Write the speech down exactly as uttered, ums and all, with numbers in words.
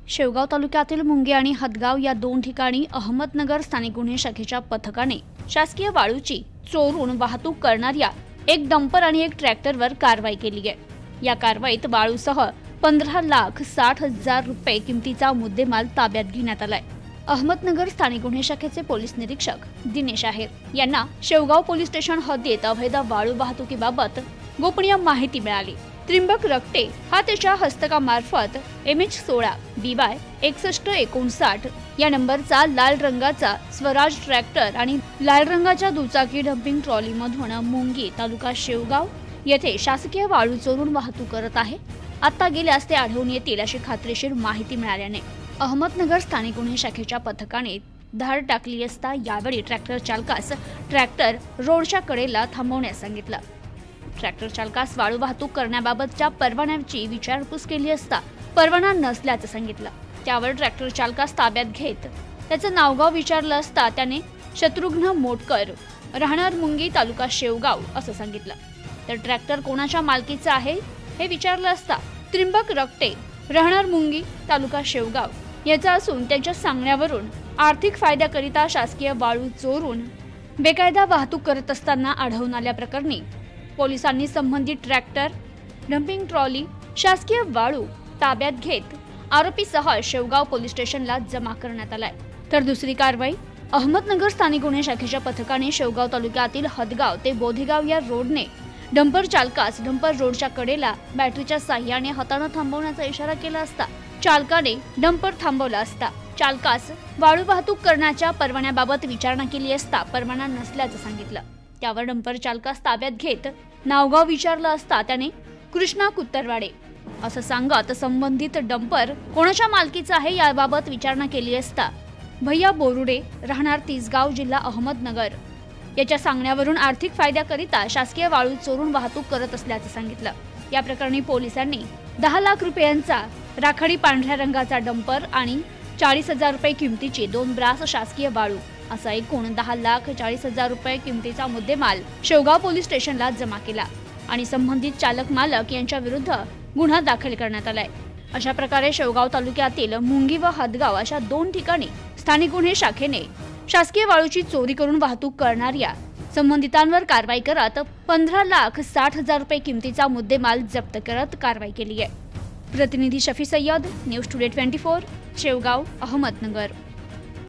शेवगाव तालुक्यातील मुंगे आणि हदगाव या दोन ठिकाणी अहमदनगर स्थानिक गुन्हे शाखेच्या पथकाने शासकीय वाळूची चोरून वाहतूक करणाऱ्या एक डंपर आणि एक ट्रॅक्टरवर कारवाई केली आहे। या कारवाईत वाळूसह पंधरा लाख साठ हजार रुपये किमतीचा मुद्देमाल ताब्यात घेण्यात आलाय। अहमदनगर स्थानिक गुन्हे शाखेचे पोलीस निरीक्षक दिनेश आहेर यांना शेवगाव पोलीस स्टेशन हद्दीत अवैध वाळू वाहतुकीबाबत गोपनीय माहिती मिळाली। त्रिंबक रक्टे हा त्याच्या हस्तकामार्फत एम एच सोळा बी वाय एकसष्ट एकोणसाठ या नंबरचा लाल रंगाचा स्वराज ट्रॅक्टर आणि लाल रंगाच्या दुचाकी डम्पिंग ट्रॉली मधून मुंगी तालुका शेवगाव येथे शासकीय वाळू चोरून वाहतूक करत आहे। आता गेल्यास ते आढळून येतील अशी खात्रीशीर माहिती मिळाल्याने अहमदनगर स्थानिक गुन्हे शाखेच्या पथकाने धाड टाकली असता यावेळी ट्रॅक्टर चालकास ट्रॅक्टर रोडच्या कडेला थांबवण्यास सांगितलं। ट्रॅक्टर चालकास वाळू वाहतूक करण्याबाबतच्या परवान्याची विचारपूस केली असता परवाना नसल्याचं सांगितलं। त्यावर ट्रॅक्टर चालकास ताब्यात घेत त्याचं नावगाव विचारलं असता त्याने शत्रुघ्न मोटकर राहणार मुंगी तालुका शेवगाव असं सांगितलं। तर ट्रॅक्टर कोणाच्या मालकीचा आहे हे विचारलं असता त्रिंबक रक्टे राहणार मुंगी तालुका शेवगाव याचा असून त्यांच्या सांगण्यावरून आर्थिक फायद्याकरिता शासकीय वाळू चोरून बेकायदा वाहतूक करत असताना आढळून आल्याप्रकरणी पोलिसांनी संबंधित ट्रॅक्टर डम्पिंग ट्रॉली शासकीय वाळू ताब्यात घेत आरोपीसह शेवगाव पोलीस स्टेशनला जमा करण्यात आलाय। तर दुसरी कारवाई अहमदनगर स्थानिक गुन्हे शाखेच्या पथकाने शेवगाव तालुक्यातील हदगाव ते बोधेगाव या रोडने डंपर चालकास डंपर रोडच्या कडेला बॅटरीच्या साह्याने हाताने थांबवण्याचा इशारा केला असता चालकाने डंपर थांबवला असता चालकास वाळू वाहतूक करण्याच्या परवान्याबाबत विचारणा केली असता परवाना नसल्याचं सांगितलं। त्यावर डंपर चालकास ताब्यात घेत नावगाव विचारलं असता त्याने कृष्णा कुत्तरवाडे असं सांगत संबंधित डंपर कोणाच्या मालकीचा आहे याबाबत विचारणा केली असता भैया बोरुडे राहणार तिसगाव जिल्हा अहमदनगर याच्या सांगण्यावरून आर्थिक फायद्याकरिता शासकीय वाळू चोरून वाहतूक करत असल्याचं सांगितलं। या प्रकरणी पोलिसांनी दहा लाख रुपयांचा राखाडी पांढऱ्या रंगाचा डंपर आणि चाळीस हजार रुपये किमतीची दोन ब्रास शासकीय वाळू असा एकूण दहा लाख चाळीस हजार रुपये किमतीचा मुद्देमाल शेवगाव पोलीस स्टेशनला जमा केला आणि संबंधित चालक मालक यांच्या विरुद्ध गुन्हा दाखल करण्यात आलाय। अशा प्रकारे शेवगाव तालुक्यातील मुंगी व हदगाव अशा दोन ठिकाणी स्थानिक गुन्हे शाखेने शासकीय वाळूची चोरी करून वाहतूक करणाऱ्या संबंधितांवर कारवाई करत पंधरा लाख साठ हजार रुपये किमतीचा मुद्देमाल जप्त करत कारवाई केली आहे। प्रतिनिधी Shafi Sayyad, news today twenty four, Shevgaon, Ahmednagar.